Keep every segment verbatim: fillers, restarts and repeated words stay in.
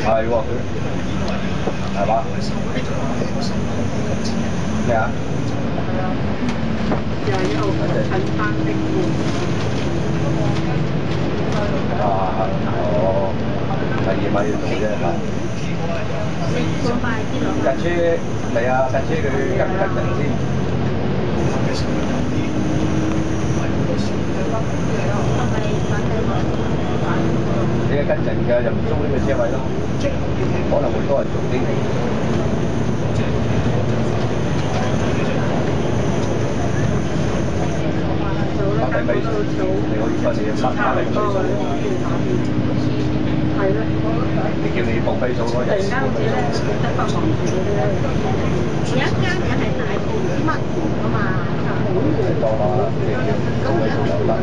係喎，係嘛？咩啊？ 又一路近翻的啊，哦，係夜晚要做啫嚇。 過快啲咯。 架車嚟啊！架車佢跟唔跟人先？你一跟人嘅就唔租呢個車位咯，可能會多人做啲。八底米數，你可以分你嘅八八底米數。 係咯。 你叫你報飛數嗰日。 突然間好似咧得北韓住嗰啲咧，有一間嘢係大埔唔知乜㗎嘛，好遠。 多啦，你叫報飛數就得。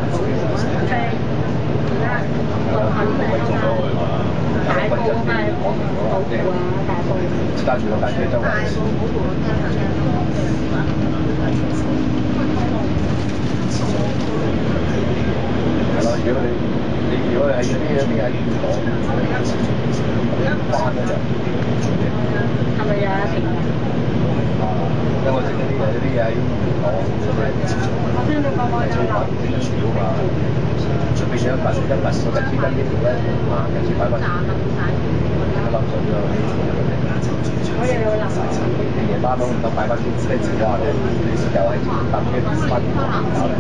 係啊，我肯定係大埔咪好啊，大埔。 揸住個架車周圍。 大埔好過真係。 係咯，如果你你如果係嗰啲嗰啲喺元朗翻嗰陣， 係咪有一停啊？ 因為我識嗰啲有啲喺元朗嗰啲， 我聽你講過有啦。 食得少嘛，準備咗一份一份嗰架車跟呢條咧，啊，跟住擺翻一粒水咯。 我又有諗。 夜晚都唔得擺翻啲即係字話咧，又係等嘅翻搞嚟。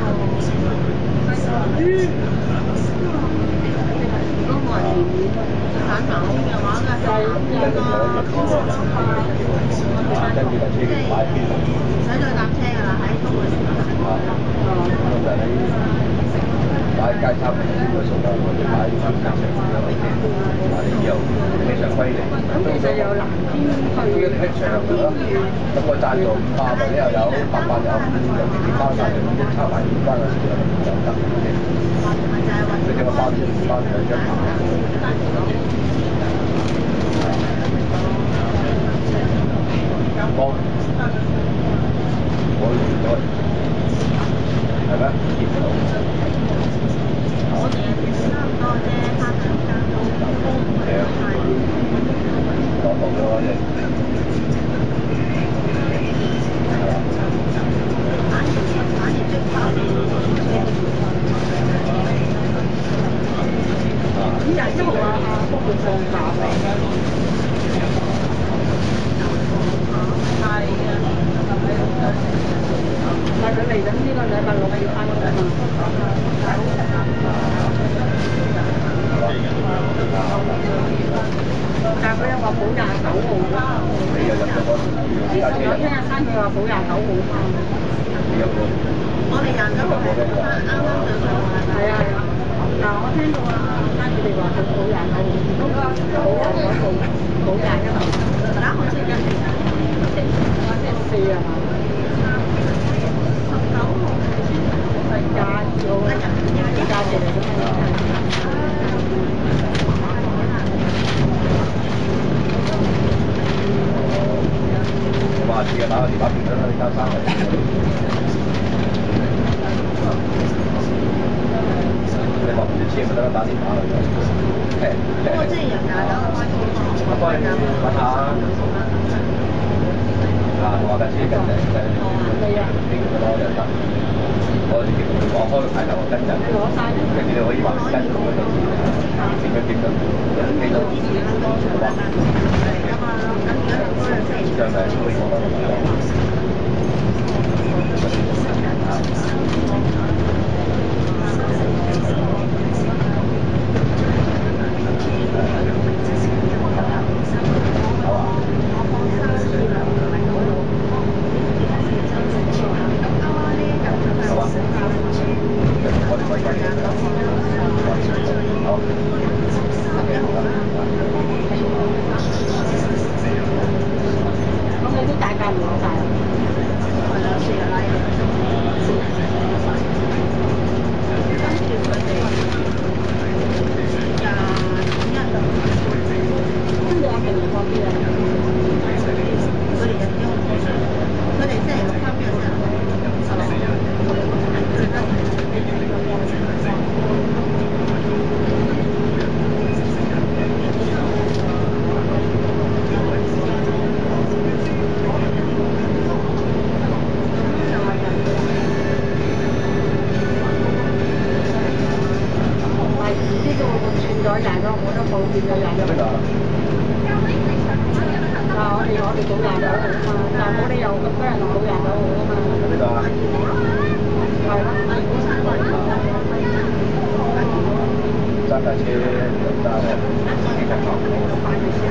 如果冇人願意揀行空嘅話，梗係跟住有一日過喎，跟住架車擺喺邊度？唔使再搭車㗎啦，喺東門市場。啊，咁就喺擺喺街差邊邊個數啦，或者擺喺商場上邊啦，或者以後非常規定。 咁其實有南邊去一場咯，咁我贊助五百或者又有八百有，有啲其他贊助咁樣抄埋五關嘅時候就得嘅。佢叫我包住包住兩張牌。幫我預咗，係咩？見唔到。我哋差唔多啫，差兩間都係啊，攞到咗啫。咁廿一號啊，福會放假未？係啊，但係佢嚟緊呢個禮拜六要翻工啊嘛。但係佢又話補廿九號啦。你又入咗個？我聽日翻佢話補廿九號嘛。你有冇？我哋廿九號係啱啱上上啊。係啊係啊。嗱，我聽到啊，啱佢哋話佢補廿九號，都補廿九號，補廿一號。而家好似一四啊嘛。十九號係假號，假期嚟㗎嘛。我話事啊，打個電話俾佢啦，你交三嚟。你話唔知錢咪得啦，打電話嚟。誒，我即係人啊，等我開電話。我幫你揾下。啊，我話架車跟人就係呢個咯，又得。我哋我開個牌頭跟人，跟住你可以話跟咁樣做，點樣點樣幾多？哇！就係會講得好啊。 嘅人。邊度啊？但係我哋我哋早廿九號啊嘛，但係冇理由咁多人早廿九號啊嘛。邊度啊？係啦。揸架車就揸咧，幾架車？